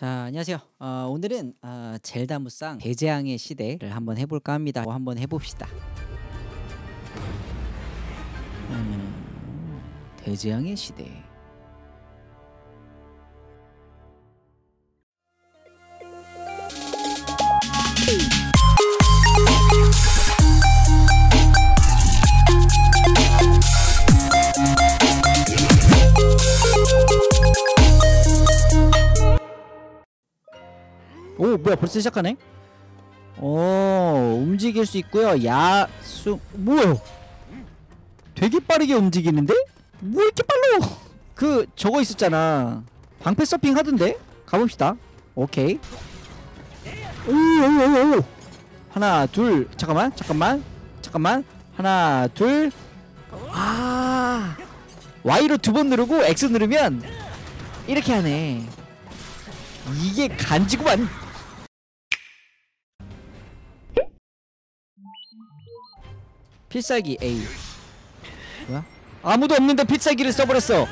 자, 안녕하세요. 오늘은 젤다 무쌍 대재앙의 시대를 한번 해볼까 합니다. 한번 해봅시다. 대재앙의 시대. 오, 뭐야, 벌써 시작하네? 움직일 수 있고요. 뭐야? 되게 빠르게 움직이는데? 뭐 이렇게 빨라? 저거 있었잖아. 방패 서핑 하던데? 가봅시다. 오케이. 오. 하나, 둘. 잠깐만. 하나, 둘. Y로 2번 누르고 X 누르면 이렇게 하네. 이게 간지구만. 필살기 A. 뭐야? 아무도 없는데 필살기를 써버렸어.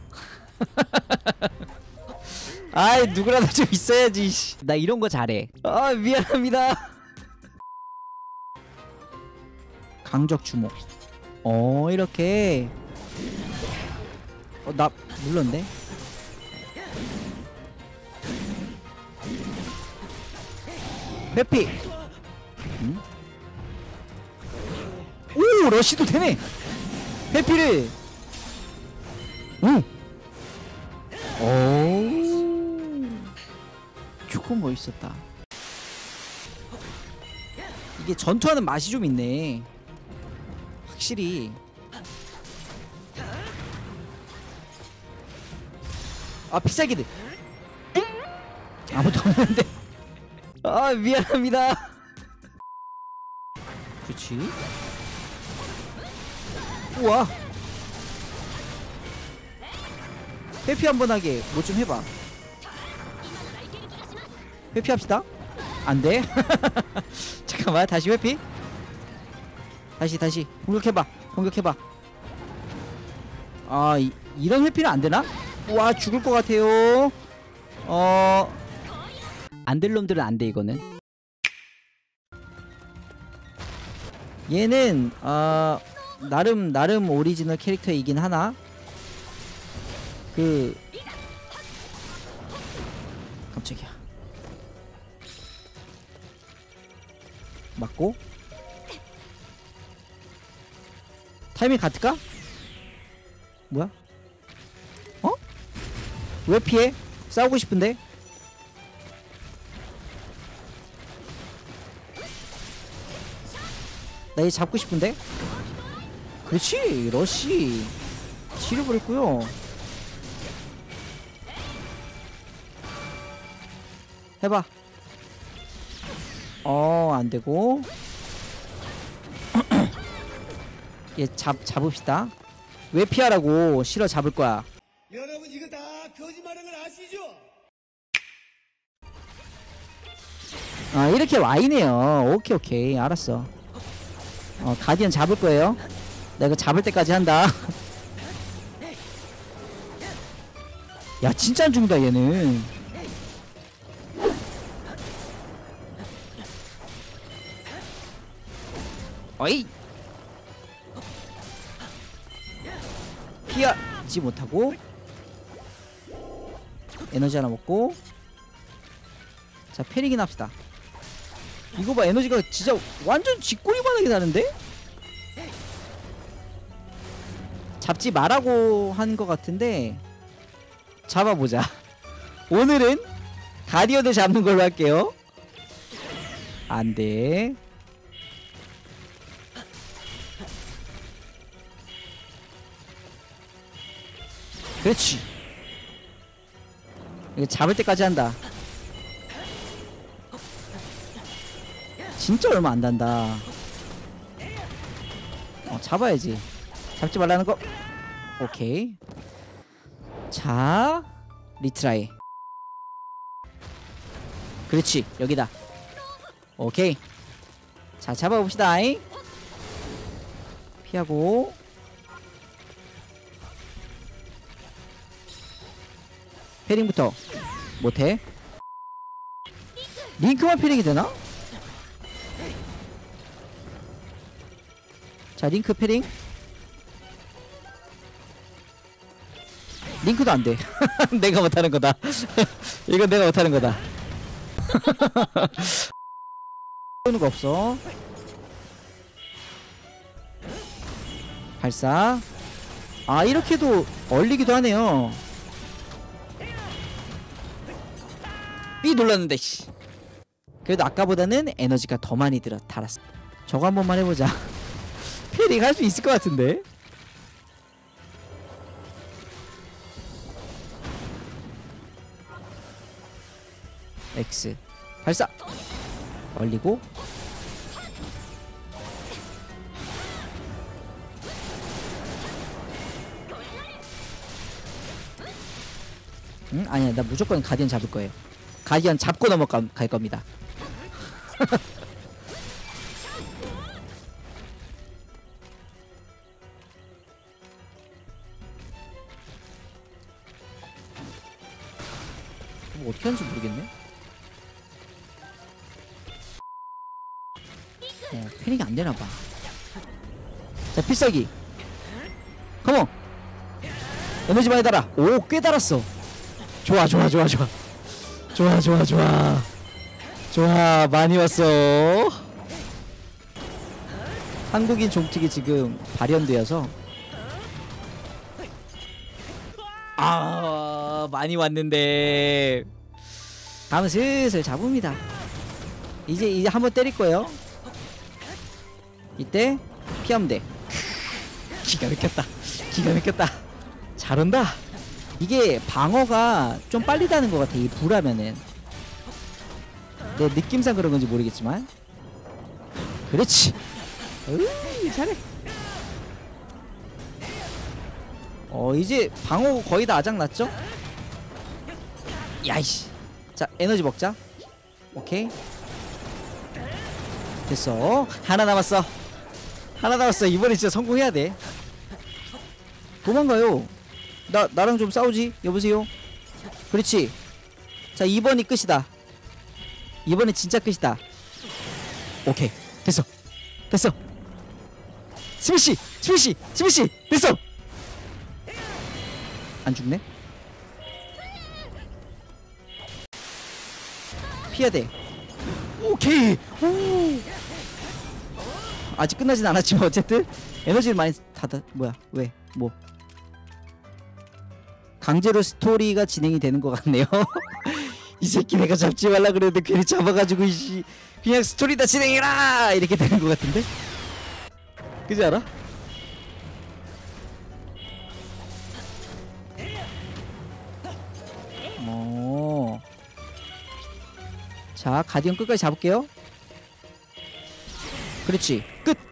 아이, 누구라도 좀 있어야지. 나 이런 거 잘해. 미안합니다. 강적 주목. 이렇게. 나 눌렀네. 회피. 오, 러시도 되네. 회피를. 조금 멋있었다. 이게 전투하는 맛이 좀 있네. 확실히. 필살기들. 아무도 없는데. 미안합니다. 그렇지. 우와. 회피 한번 하게 뭐 좀 해봐. 회피합시다. 안돼. 잠깐만, 다시 회피. 다시 공격해봐. 이런 회피는 안되나? 우와, 죽을 것 같아요. 안될 놈들은 안돼. 이거는 얘는 나름 오리지널 캐릭터이긴 하나. 깜짝이야. 맞고. 타이밍 같을까? 뭐야? 왜 피해? 싸우고 싶은데? 나 얘 잡고 싶은데? 그렇지. 러쉬 치료버렸고요. 해봐. 안되고. 얘 잡읍시다. 왜 피하라고. 싫어. 잡을거야. 여러분, 이거 다 거짓말인 걸 아시죠? 이렇게 Y네요. 오케이 알았어. 가디언 잡을거예요. 내가 잡을 때까지 한다. 야, 진짜 안 죽는다 얘는. 어이. 피하지 못하고. 에너지 하나 먹고. 자, 패링이나 합시다. 이거 봐, 에너지가 진짜 완전 쥐꼬리만하게 나는데? 잡지 말라고 한 것 같은데 잡아보자. 오늘은 가디언을 잡는 걸로 할게요. 안돼. 그렇지. 이거 잡을 때까지 한다. 진짜 얼마 안 단다. 잡아야지. 잡지 말라는 거. 오케이. 자, 리트라이. 그렇지. 여기다. 오케이. 자, 잡아봅시다. 피하고. 패링부터 못해. 링크만 패링이 되나? 자 링크 패링. 링크도 안돼. 내가 못하는 거다. 이건 내가 못하는 거다. 하는 거 없어. 발사. 아 이렇게도 얼리기도 하네요. 삐 눌렀는데 씨. 그래도 아까보다는 에너지가 더 많이 달았어. 저거 한 번만 해보자. 패링 할 수 있을 것 같은데. X 발사. 얼리고. 응? 아니야 나 무조건 가디언 잡을 거예요. 가디언 잡고 넘어갈 겁니다. 뭐 어떻게 하는지 모르겠네. 패링이 안 되나봐. 자 필살기 컴온. 에너지 많이 달아. 오 꽤 달았어. 좋아 좋아 좋아 좋아 좋아 좋아 좋아 좋아 많이 왔어. 한국인 종특이 지금 발현되어서 아 많이 왔는데 다음은 슬슬 잡읍니다. 이제 한번 때릴 거예요. 이때 피하면 돼. 기가 막혔다. 기가 막혔다. 잘한다. 이게 방어가 좀 빨리 다는 것 같아. 이 불하면은 내 느낌상 그런 건지 모르겠지만. 그렇지. 으이 잘해. 이제 방어 거의 다 아작났죠? 야이씨. 자 에너지 먹자. 오케이 됐어. 하나 남았어. 하나 남았어. 이번에 진짜 성공해야 돼. 도망가요. 나랑 좀 싸우지. 여보세요. 그렇지. 자 2번이 끝이다. 이번엔 진짜 끝이다. 오케이 됐어. 됐어. 스미시 스미시 스미시 됐어. 안 죽네. 피해야 돼. 오케이. 오. 아직 끝나진 않았지만 어쨌든 에너지를 많이 뭐야 왜 뭐 강제로 스토리가 진행이 되는 것 같네요. 이 새끼 내가 잡지 말라 그랬는데 괜히 잡아가지고 이씨 그냥 스토리 다 진행해라 이렇게 되는 것 같은데. 그지 않아? 자 가디언 끝까지 잡을게요. 그렇지 끝.